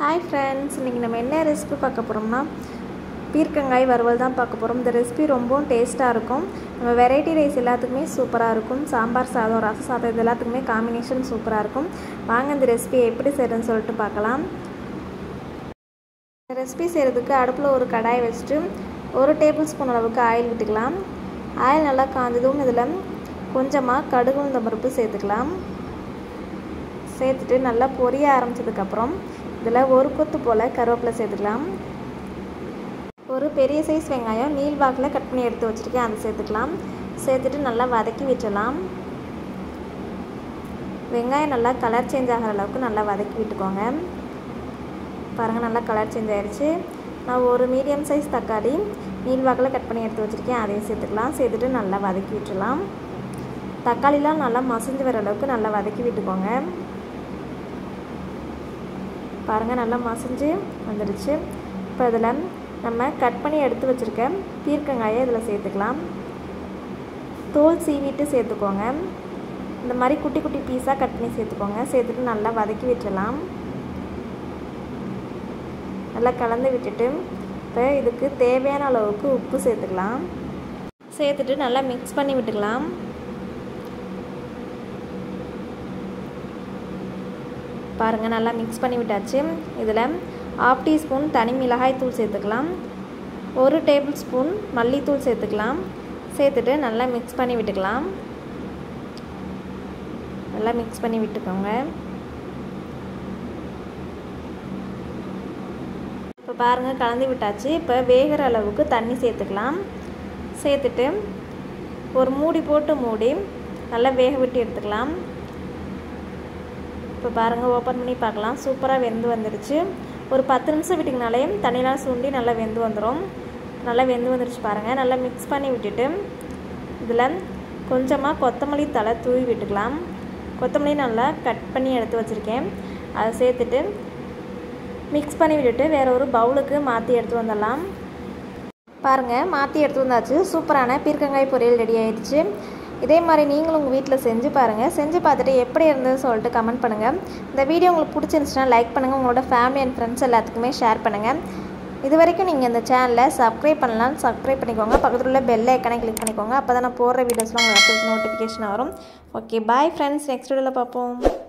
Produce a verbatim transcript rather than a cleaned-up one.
Hi friends, இன்றைக்கி நம்ம என்ன ரெசிபி பார்க்க போகிறோம்னா பீர்க்கங்காய் வறுவல் தான் பார்க்க போகிறோம். இந்த ரெசிபி ரொம்பவும் டேஸ்ட்டாக இருக்கும். நம்ம வெரைட்டி ரைஸ் எல்லாத்துக்குமே சூப்பராக இருக்கும். சாம்பார் சாதம், ரச சாதம் இது எல்லாத்துக்குமே காம்பினேஷன் சூப்பராக இருக்கும். வாங்க இந்த ரெசிபி எப்படி செய்கிறதுன்னு சொல்லிட்டு பார்க்கலாம். இந்த ரெசிபி செய்கிறதுக்கு அடுப்பில் ஒரு கடாய் வச்சுட்டு ஒரு டேபிள் ஸ்பூன் அளவுக்கு ஆயில் விட்டுக்கலாம். ஆயில் நல்லா காஞ்சதும் இதில் கொஞ்சமாக கடுகு உளுந்தம் பருப்பு சேர்த்துக்கலாம். சேர்த்துட்டு நல்லா பொரிய ஆரம்பித்ததுக்கப்புறம் இதில் ஒரு கொத்து போல் கருவேப்பிலை சேர்த்துக்கலாம். ஒரு பெரிய சைஸ் வெங்காயம் நீள்வாக்கில் கட் பண்ணி எடுத்து வச்சுருக்கேன், அதை சேர்த்துக்கலாம். சேர்த்துட்டு நல்லா வதக்கி விட்டுலாம். வெங்காயம் நல்லா கலர் சேஞ்ச் ஆகிற அளவுக்கு நல்லா வதக்கி விட்டுக்கோங்க. பாருங்கள், நல்லா கலர் சேஞ்ச் ஆகிடுச்சு. நான் ஒரு மீடியம் சைஸ் தக்காளி நீள்வாக்கில் கட் பண்ணி எடுத்து வச்சுருக்கேன், அதையும் சேர்த்துக்கலாம். சேர்த்துட்டு நல்லா வதக்கி விட்டுலாம். தக்காளிலாம் நல்லா மசிஞ்சு வர அளவுக்கு நல்லா வதக்கி விட்டுக்கோங்க. பாருங்கள், நல்லா மசிஞ்சு வந்துடுச்சு. இப்போ இதில் நம்ம கட் பண்ணி எடுத்து வச்சுருக்க பீர்க்கங்காயை இதில் சேர்த்துக்கலாம். தோல் சீவிட்டு சேர்த்துக்கோங்க. இந்த மாதிரி குட்டி குட்டி பீஸாக கட் பண்ணி சேர்த்துக்கோங்க. சேர்த்துட்டு நல்லா வதக்கி விட்டுடலாம். நல்லா கலந்து விட்டுட்டு இப்போ இதுக்கு தேவையான அளவுக்கு உப்பு சேர்த்துக்கலாம். சேர்த்துட்டு நல்லா மிக்ஸ் பண்ணி விட்டுக்கலாம். பாருங்கள், நல்லா மிக்ஸ் பண்ணி விட்டாச்சு. இதில் ஹாஃப் டீஸ்பூன் தனி மிளகாய் தூள் சேர்த்துக்கலாம். ஒரு டேபிள் ஸ்பூன் மல்லித்தூள் சேர்த்துக்கலாம். சேர்த்துட்டு நல்லா மிக்ஸ் பண்ணி விட்டுக்கலாம். நல்லா மிக்ஸ் பண்ணி விட்டுக்கோங்க. இப்போ பாருங்கள், கலந்து விட்டாச்சு. இப்போ வேகிற அளவுக்கு தண்ணி சேர்த்துக்கலாம். சேர்த்துட்டு ஒரு மூடி போட்டு மூடி நல்லா வேக விட்டு எடுத்துக்கலாம். இப்போ பாருங்கள், ஓப்பன் பண்ணி பார்க்கலாம். சூப்பராக வெந்து வந்துடுச்சு. ஒரு பத்து நிமிஷம் விட்டிங்கனாலே தண்ணியெலாம் சுண்டி நல்லா வெந்து வந்துடும். நல்லா வெந்து வந்துடுச்சு பாருங்கள். நல்லா மிக்ஸ் பண்ணி விட்டுட்டு இதில் கொஞ்சமாக கொத்தமல்லி தழை தூவி விட்டுக்கலாம். கொத்தமல்லி நல்லா கட் பண்ணி எடுத்து வச்சுருக்கேன், அதை சேர்த்துட்டு மிக்ஸ் பண்ணி விட்டுட்டு வேறு ஒரு பவுலுக்கு மாற்றி எடுத்து வந்துடலாம். பாருங்கள், மாற்றி எடுத்து வந்தாச்சு. சூப்பரான பீர்க்கங்காய் பொரியல் ரெடி ஆகிடுச்சு. இதே மாதிரி நீங்களும் உங்கள் வீட்டில் செஞ்சு பாருங்கள். செஞ்சு பார்த்துட்டு எப்படி இருந்ததுன்னு சொல்லிட்டு கமெண்ட் பண்ணுங்கள். இந்த வீடியோ உங்களுக்கு பிடிச்சிருந்துச்சுன்னா லைக் பண்ணுங்கள். உங்களோட ஃபேமிலி அண்ட் ஃப்ரெண்ட்ஸ் எல்லாத்துக்குமே ஷேர் பண்ணுங்கள். இது வரைக்கும் நீங்கள் இந்த சேனலை சப்ஸ்கிரைப் பண்ணலாம், சப்ஸ்கிரைப் பண்ணிக்கோங்க. பக்கத்தில் உள்ள பெல் ஐக்கானை கிளிக் பண்ணிக்கோங்க. அப்போ தான் நான் போடுற வீடியோஸ்லாம் உங்களுக்கு நோட்டிஃபிகேஷன் வரும். Okay, bye friends. நெக்ஸ்ட் வீடியோவில் பார்ப்போம்.